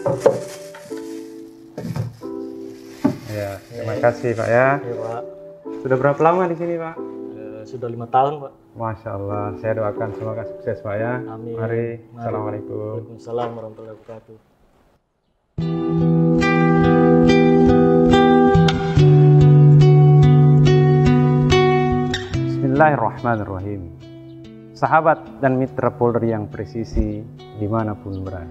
Ya, terima kasih Pak ya. Iya Pak. Sudah berapa lama di sini Pak? Sudah 5 tahun Pak. Masya Allah, saya doakan semoga sukses Pak ya. Amin. Mari, Assalamualaikum. Waalaikumsalam warahmatullahi wabarakatuh. Bismillahirrahmanirrahim. Sahabat dan mitra Polri yang presisi dimanapun berada.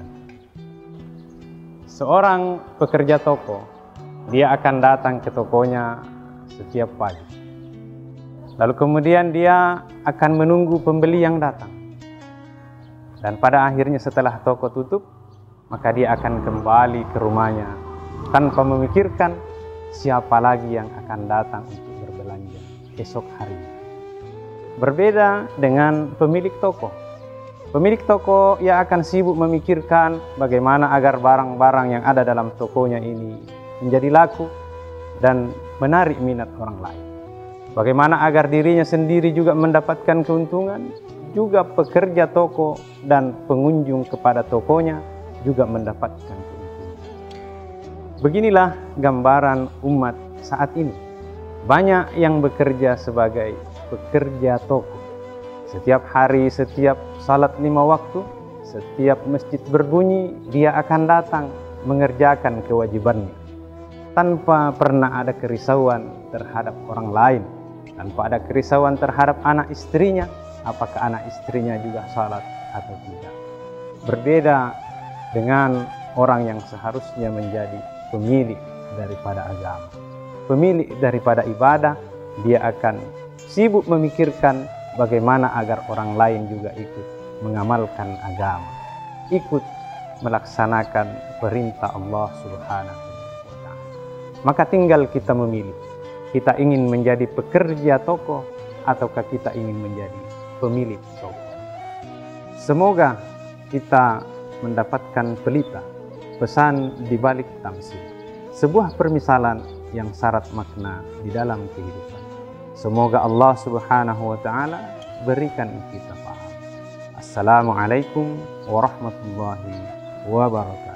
Seorang pekerja toko, dia akan datang ke tokonya setiap pagi. Lalu kemudian dia akan menunggu pembeli yang datang. Dan pada akhirnya setelah toko tutup, maka dia akan kembali ke rumahnya tanpa memikirkan siapa lagi yang akan datang untuk berbelanja esok hari. Berbeda dengan pemilik toko. Pemilik toko ia akan sibuk memikirkan bagaimana agar barang-barang yang ada dalam tokonya ini menjadi laku dan menarik minat orang lain. Bagaimana agar dirinya sendiri juga mendapatkan keuntungan, juga pekerja toko dan pengunjung kepada tokonya juga mendapatkan keuntungan. Beginilah gambaran umat saat ini. Banyak yang bekerja sebagai pekerja toko. Setiap hari, setiap salat 5 waktu, setiap masjid berbunyi, dia akan datang mengerjakan kewajibannya. Tanpa pernah ada kerisauan terhadap orang lain. Tanpa ada kerisauan terhadap anak istrinya, apakah anak istrinya juga salat atau tidak. Berbeda dengan orang yang seharusnya menjadi pemilik daripada agama. Pemilik daripada ibadah, dia akan sibuk memikirkan bagaimana agar orang lain juga ikut mengamalkan agama, ikut melaksanakan perintah Allah Subhanahu wa Ta'ala. Maka tinggal kita memilih, kita ingin menjadi pekerja toko ataukah kita ingin menjadi pemilik toko. Semoga kita mendapatkan pelita pesan di balik tamsil, sebuah permisalan yang syarat makna di dalam kehidupan. Semoga Allah Subhanahu wa Ta'ala berikan kita paham. Assalamualaikum warahmatullahi wabarakatuh.